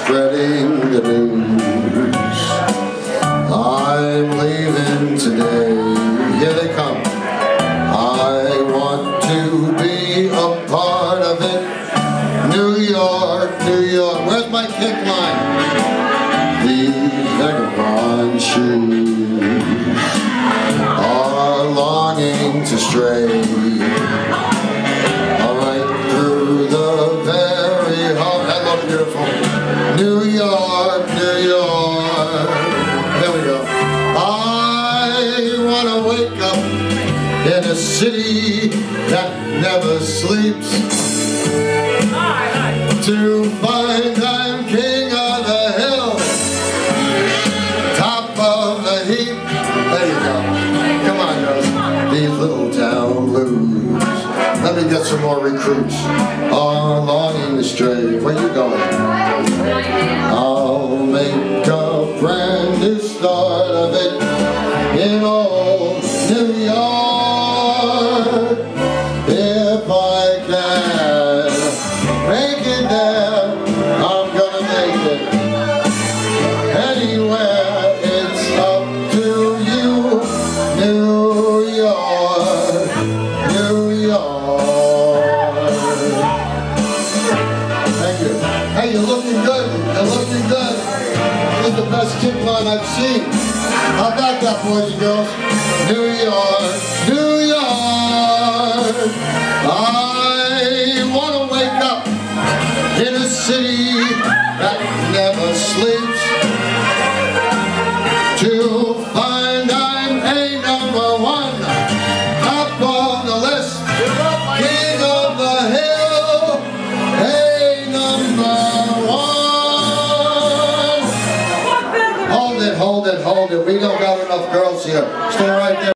spreading the news. I'm leaving today. Here they come. I want to be a part of it. New York, New York. Where's my kick line? These vagabond shoes are longing to stray right through the very heart. Hello, beautiful New York, New York. There we go. I want to wake up in a city that never sleeps, to find I'm king of the hill, top of the heap. There you go. Come on, girls. These little town blues. Let me get some more recruits. Are longing to stray. Where you going? I'll make a brand new start of it in old New York. If I can make it there, I'm gonna make it. Anywhere, it's up to you. New York, New York. Thank you. Hey, you're looking good. You're looking good. This is the best kick line I've seen. How about that, boys and girls? New York, New York. I want to wake up in a city that never sleeps, to find I'm a #1, top of the list, king of the hill, a #1. Hold it, hold it, hold it. We don't got enough girls here. Stay right there.